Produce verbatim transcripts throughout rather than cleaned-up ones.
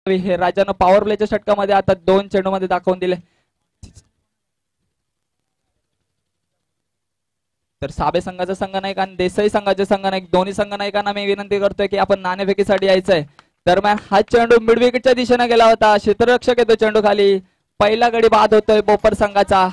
हे राजानं पॉवर प्लेच्या षटकामध्ये आता दोन चेंडू मध्ये दाखवून दिले. तर साबे संघाचा संघनायक आणि देसाई संघाचे संघनायक दोन्ही संघनायकांना मी विनंती करतोय की आपण नाणेफेकीसाठी यायचंय. दरम्यान हा चेंडू मिड विकेटच्या दिशेने गेला होता. क्षेत्ररक्षक येतो चेंडू खाली. पहिला गडी बाद होतोय बोपर संघाचा.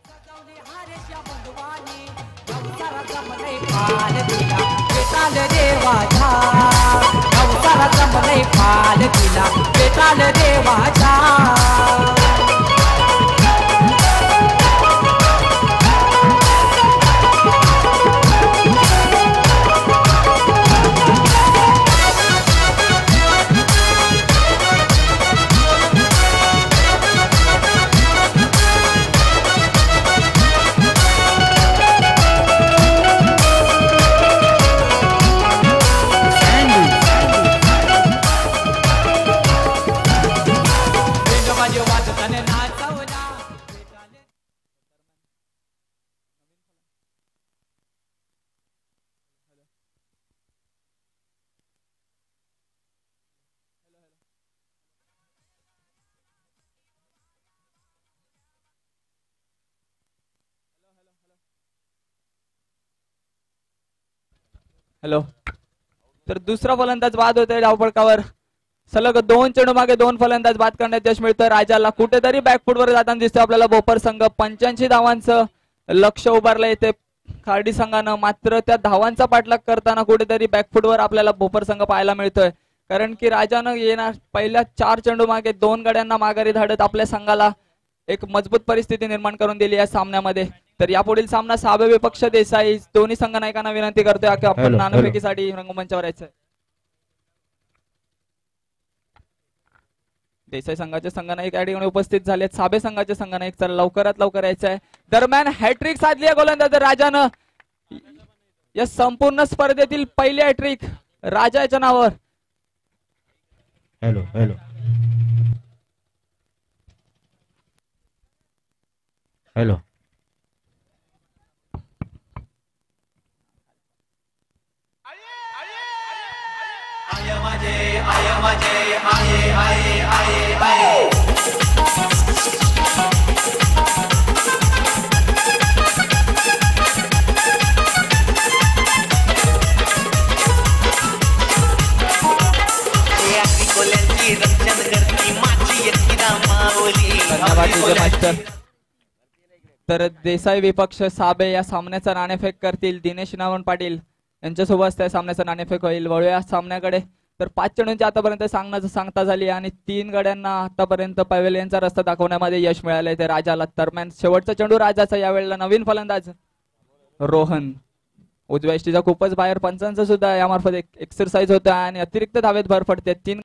हॅलो. तर दुसरा फलंदाज बाद होतोय धावफलकावर. सलग दोन चेंडू मागे दोन फलंदाज बाद करण्यात यश मिळतं राजाला. कुठेतरी बॅकफुटवर जाताना दिसतोय आपल्याला बोपर संघ. पंच्याऐंशी धावांचं लक्ष उभारलंय ते खार्डी संघानं. मात्र त्या धावांचा पाठलाग करताना कुठेतरी बॅकफुटवर आपल्याला बोपर संघ पाहायला मिळतोय. कारण की राजानं येणार पहिल्या चार चेंडू मागे दोन गड्यांना माघारी धाडत आपल्या संघाला एक मजबूत परिस्थिती निर्माण करून दिली या सामन्यामध्ये. तर यापुढील सामना साबे विपक्ष देसाई दोन्ही संघनायकांना विनंती करतोय की आपण नाणेफेकीसाठी रंगमंचावर यायचंय. देसाई संघाचे संघनायक या ठिकाणी उपस्थित झालेत. साबे संघाचे संघनायक तर लवकरात लवकर यायचंय. दरम्यान हॅट्रिक साधली आहे गोलंदाज राजानं. या संपूर्ण स्पर्धेतील पहिली हॅट्रिक राजाच्या नावावर. Hello hello hello. धन्यवाद तुझे मास्टर. तर देसाई विपक्ष साबे या सामन्याचा नाणेफेक करतील. दिनेश नावण पाटील यांच्यासोबत त्या सामन्याचा नाणेफेक होईल. वळूया सामन्याकडे. तर पाच चेंडूंची आतापर्यंत सांगण्याचं सांगता झाली आणि तीन गड्यांना आतापर्यंत पवेलियनचा रस्ता दाखवण्यामध्ये यश मिळालंय ते राजाला. दरम्यान शेवटचा चेंडू राजाचा. यावेळेला नवीन फलंदाज रोहन. उजव्या यष्टीचा खूपच बाहेर. पंचांचा सुद्धा यामार्फत एक एक्सरसाइज होता आणि अतिरिक्त धावेत भर पडते. तीन